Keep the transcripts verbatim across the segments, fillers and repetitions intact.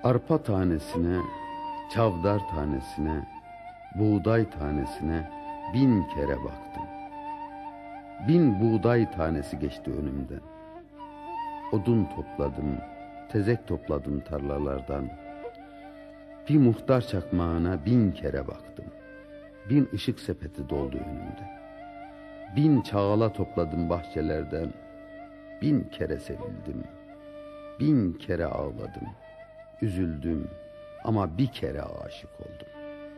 Arpa tanesine, çavdar tanesine, buğday tanesine bin kere baktım. Bin buğday tanesi geçti önümden. Odun topladım, tezek topladım tarlalardan. Bir muhtar çakmağına bin kere baktım. Bin ışık sepeti doldu önümde. Bin çağla topladım bahçelerden. Bin kere sevildim. Bin kere ağladım. Üzüldüm ama bir kere aşık oldum.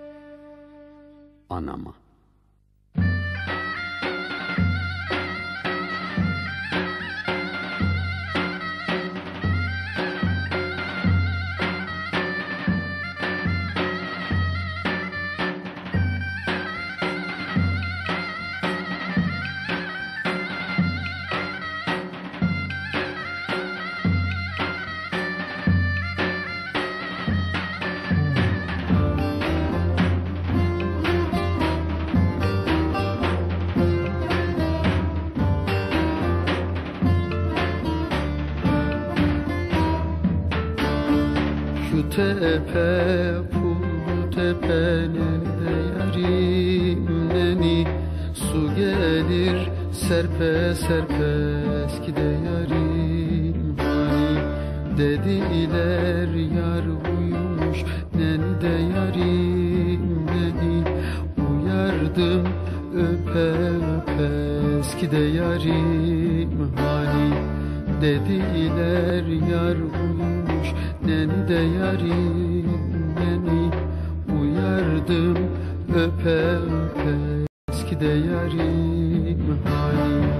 Anama. Tepe bu tepe nerede yarim neni, su gelir serpe serpe eskide yarim hani, dediler yar uyumuş neni de yarim neni, uyardım öpe öpe eskide yarim hani, dediler yar uyumuş neni de yarim neni, uyardım öpe öpe eskide yarim hani.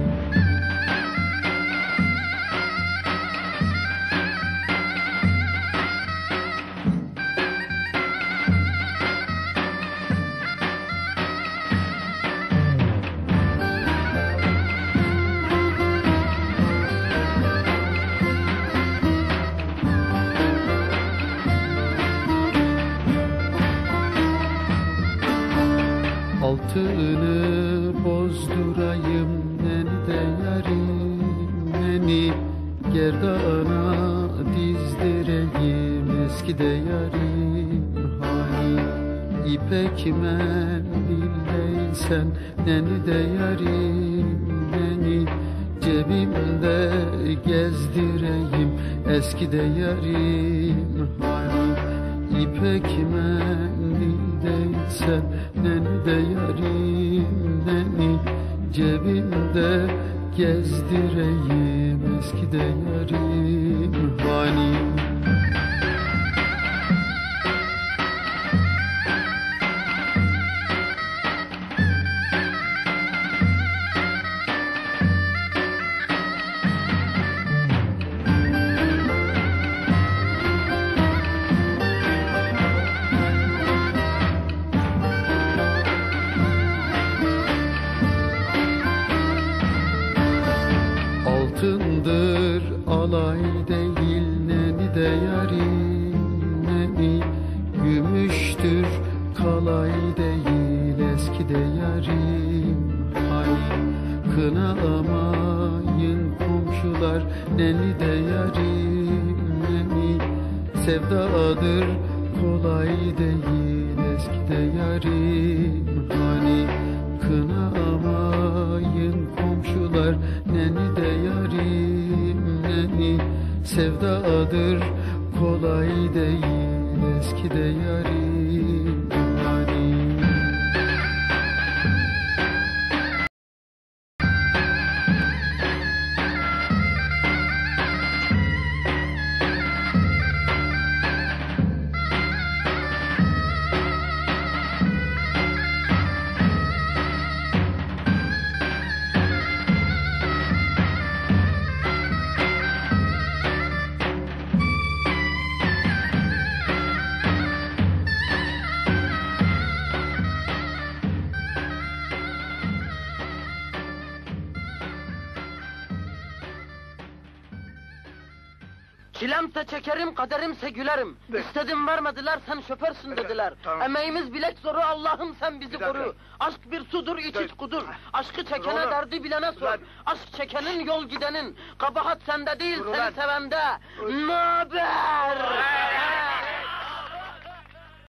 Altını bozdurayım neni de yarim neni, gerdana dizdireyim eskide yarim hani, İpek mendilleysen neni de yarim neni, cebimde gezdireyim eskide yarim hani, İpek mendildeysen neni de yarim neni, cebimde gezdireyim eskide yarim hani. Altındır alay değil neni de yarim neni, gümüştür kalay değil eskide yarim hani, kınamayın komşular neni de yarim neni, sevdadır kolay değil eskide yarim hani, kınamayın komşular neni de yarim neni, sevdadır kolay değil eskide yarim hani. Çilemse çekerim, kaderimse gülerim. İstedim vermediler, sen şoförsün dediler. Tamam. Emeğimiz bilek zoru, Allah'ım sen bizi koru. Aşk bir sudur, iç iç kudur. Aşkı çekene Ulan. derdi bilene sor. Ulan. Aşk çekenin yol gidenin. Kabahat sende değil, Ulan. seni sevende. Naber?